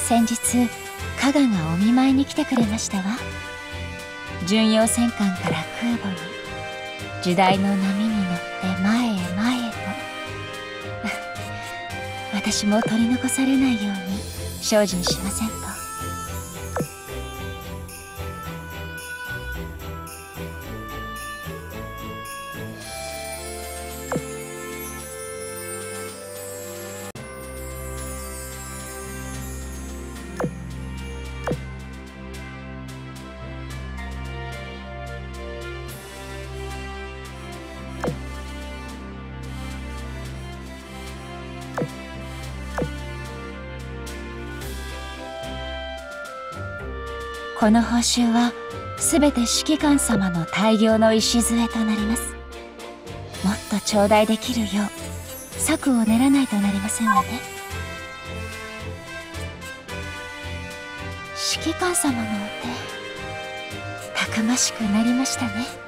先日加賀がお見舞いに来てくれましたわ。巡洋戦艦から空母に時代の波に乗って前へ前へと私も取り残されないように精進しませんと。この報酬はすべて指揮官様の大業の礎となります。もっと頂戴できるよう策を練らないとなりませんわね。指揮官様のお手たくましくなりましたね。